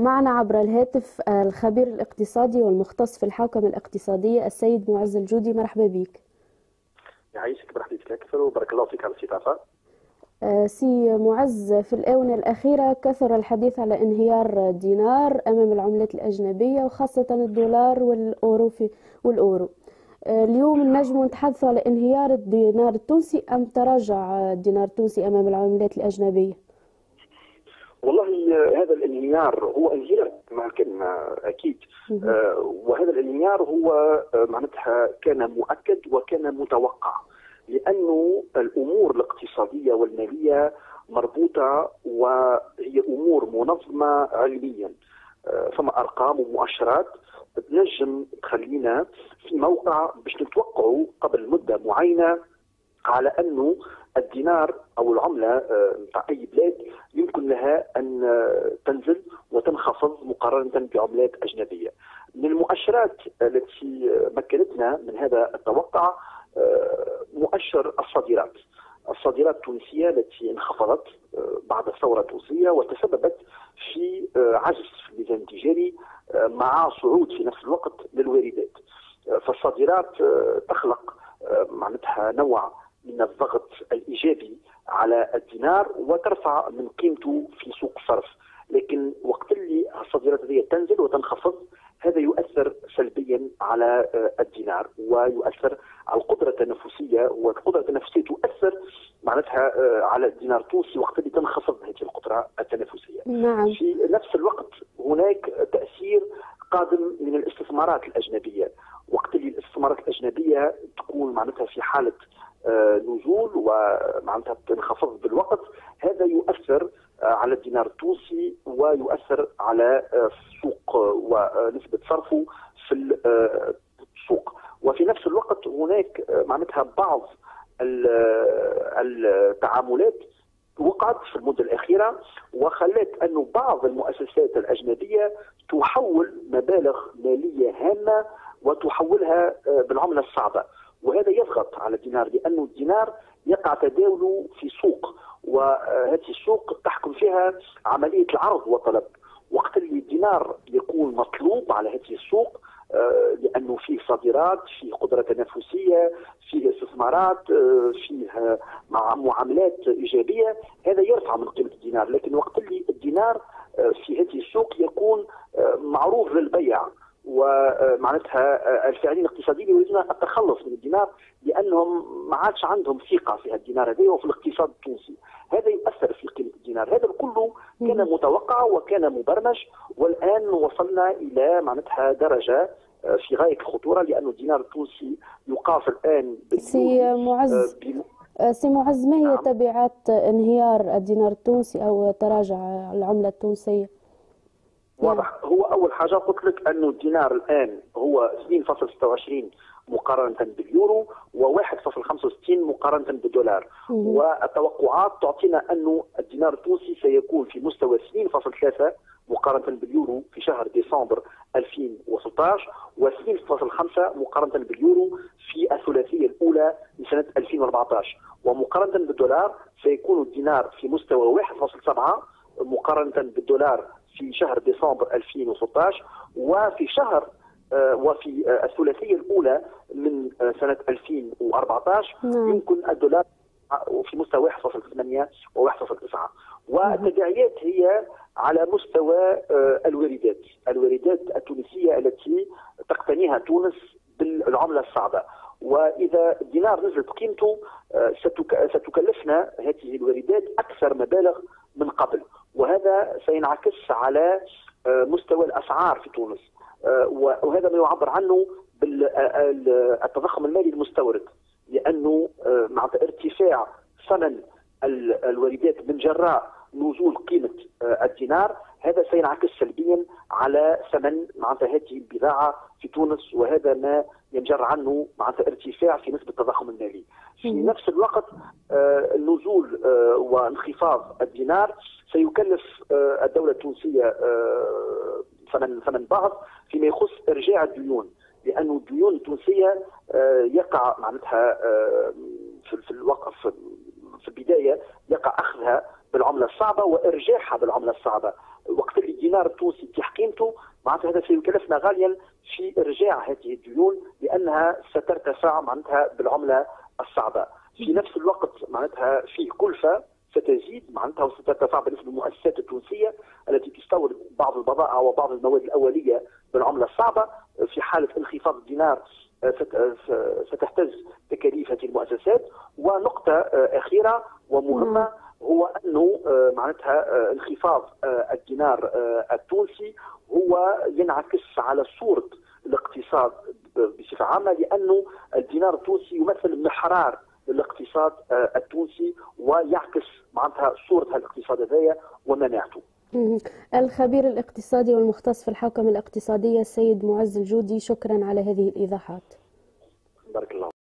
ومعنا عبر الهاتف الخبير الاقتصادي والمختص في الحوكمة الاقتصادية السيد معز الجودي. مرحبا بك. يعيشك، مرحبا بك أكثر وبارك الله فيك على الاستضافة. سي معز، في الآونة الأخيرة كثر الحديث على انهيار الدينار أمام العملات الأجنبية وخاصة الدولار والأورو. اليوم نجم نتحدث على انهيار الدينار التونسي أم تراجع الدينار التونسي أمام العملات الأجنبية؟ والله هذا الانهيار هو انهيار كان اكيد، وهذا الانهيار هو معناتها كان مؤكد وكان متوقع، لانه الامور الاقتصاديه والماليه مربوطه وهي امور منظمه علميا. فما ارقام ومؤشرات تنجم تخلينا في موقع باش نتوقعوا قبل مده معينه على انه الدينار او العمله نتاع اي بلاد يمكن لها ان تنزل وتنخفض مقارنه بعملات اجنبيه. من المؤشرات التي مكنتنا من هذا التوقع مؤشر الصادرات. الصادرات التونسيه التي انخفضت بعد الثوره التونسيه وتسببت في عجز في الميزان التجاري مع صعود في نفس الوقت للواردات. فالصادرات تخلق معناتها نوع من الضغط الإيجابي على الدينار وترفع من قيمته في سوق الصرف، لكن وقت اللي الصادرات هذه تنزل وتنخفض هذا يؤثر سلبيا على الدينار ويؤثر على القدرة التنافسية، والقدرة التنافسية تؤثر معناتها على الدينار التونسي وقت اللي تنخفض هذه القدرة التنافسية. نعم. في نفس الوقت هناك تأثير قادم من الاستثمارات الأجنبية. وقت اللي الاستثمارات الأجنبية تكون معناتها في حالة نزول ومعناتها تنخفض بالوقت، هذا يؤثر على الدينار التونسي ويؤثر على السوق ونسبة صرفه في السوق. وفي نفس الوقت هناك معناتها بعض التعاملات وقعت في المدة الأخيرة وخلت أنه بعض المؤسسات الأجنبية تحول مبالغ مالية هامة وتحولها بالعملة الصعبة، وهذا يضغط على الدينار لأنه الدينار يقع تداوله في سوق، وهذه السوق تحكم فيها عملية العرض والطلب. وقت اللي الدينار يكون مطلوب على هذه السوق لأنه فيه صادرات، فيه قدرة تنافسية، فيه استثمارات، فيه معاملات إيجابية، هذا يرفع من قيمة الدينار. لكن وقت اللي الدينار في هذه السوق يكون معروض للبيع، ومعناتها الفاعلين الاقتصاديين يريدون التخلص من الدينار لانهم ما عادش عندهم ثقه في الدينار هذا وفي الاقتصاد التونسي، هذا يؤثر في قيمه الدينار. هذا كله كان متوقع وكان مبرمج، والان وصلنا الى معناتها درجه في غايه الخطوره، لأن الدينار التونسي يقاس الان سي معز، ما هي تبعات انهيار الدينار التونسي او تراجع العمله التونسيه؟ واضح. هو أول حاجة قلت لك أنه الدينار الآن هو 2.26 مقارنة باليورو و1.65 مقارنة بالدولار، والتوقعات تعطينا أنه الدينار التونسي سيكون في مستوى 2.3 مقارنة باليورو في شهر ديسمبر 2016 و2.5 مقارنة باليورو في الثلاثية الأولى لسنة 2014، ومقارنة بالدولار سيكون الدينار في مستوى 1.7 مقارنة بالدولار في شهر ديسمبر 2016 وفي الثلاثية الأولى من سنة 2014 يمكن الدولار في مستوى 1.8 و1.9. والتداعيات هي على مستوى الواردات التونسية التي تقتنيها تونس بالعملة الصعبة، وإذا الدينار نزلت قيمته ستكلفنا هذه الواردات أكثر مبالغ من قبل، وهذا سينعكس على مستوى الأسعار في تونس، وهذا ما يعبر عنه بالتضخم المالي المستورد، لأنه مع ارتفاع ثمن الواردات من جراء نزول قيمة الدينار هذا سينعكس سلبيا على ثمن معناتها هذه البضاعة في تونس، وهذا ما ينجر عنه معناتها ارتفاع في نسبة التضخم المالي. في نفس الوقت نزول وانخفاض الدينار سيكلف الدولة التونسية ثمن باهظ فيما يخص إرجاع الديون، لأن الديون التونسية يقع معناتها في البداية يقع أخذها بالعملة الصعبة وإرجاعها بالعملة الصعبة. وقت اللي الدينار التونسي بتحقيمته معناتها هذا سيكلفنا غاليا في ارجاع هذه الديون لانها سترتفع معناتها بالعمله الصعبه. في نفس الوقت معناتها فيه كلفه ستزيد معناتها وسترتفع بالنسبه للمؤسسات التونسيه التي تستورد بعض البضائع وبعض المواد الاوليه بالعمله الصعبه. في حاله انخفاض الدينار ستهتز تكاليف هذه المؤسسات. ونقطه اخيره ومهمه هو انه معناتها انخفاض الدينار التونسي هو ينعكس على صوره الاقتصاد بصفه عامه، لانه الدينار التونسي يمثل محرار للاقتصاد التونسي ويعكس معناتها صوره الاقتصاد هذايا ومناعته. الخبير الاقتصادي والمختص في الحوكمه الاقتصاديه السيد معز الجودي، شكرا على هذه الايضاحات. بارك الله.